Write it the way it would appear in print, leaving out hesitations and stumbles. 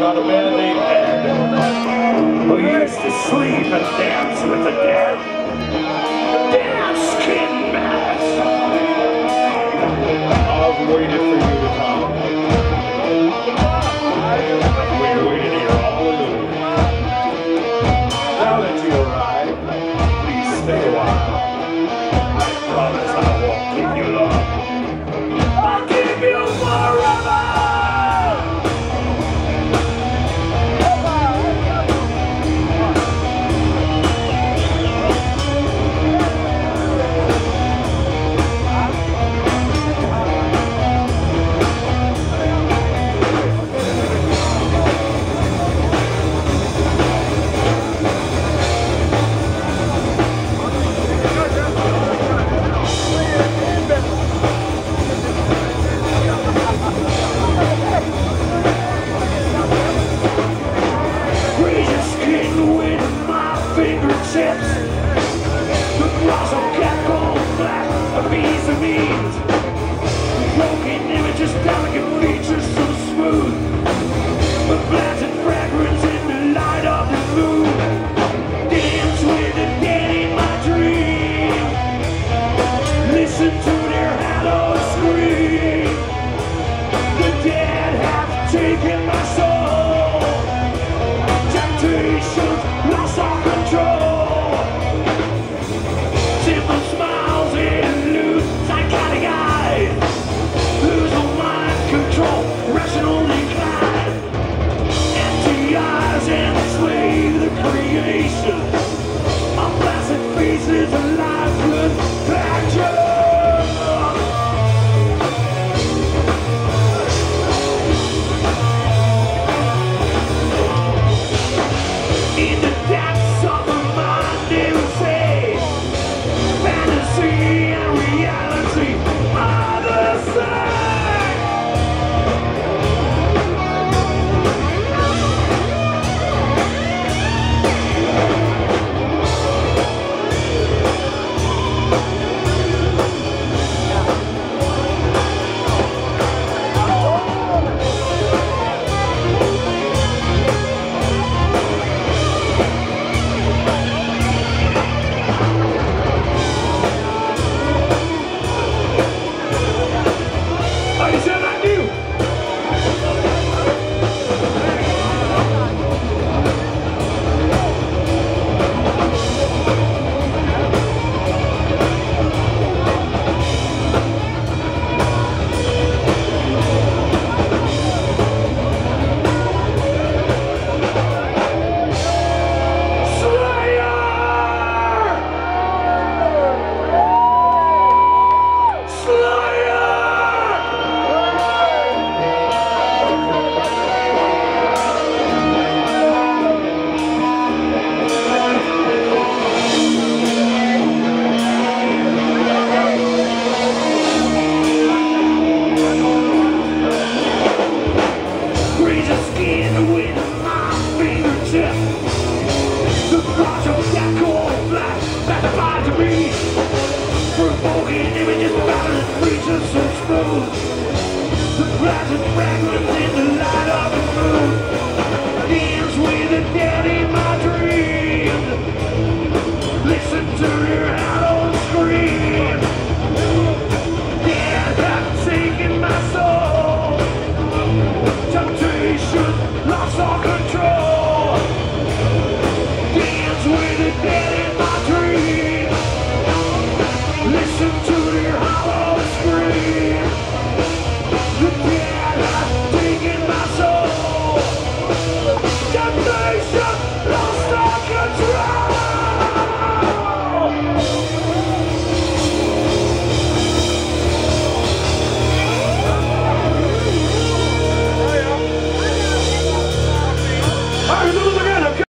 about a man named Ed, who used to sleep and dance with the dead. Dance skin mask. I've waited for you to come. We waited here all alone. Now that you arrived, please stay a while. I promise I won't keep you long. I'll keep you forever! Lost all control.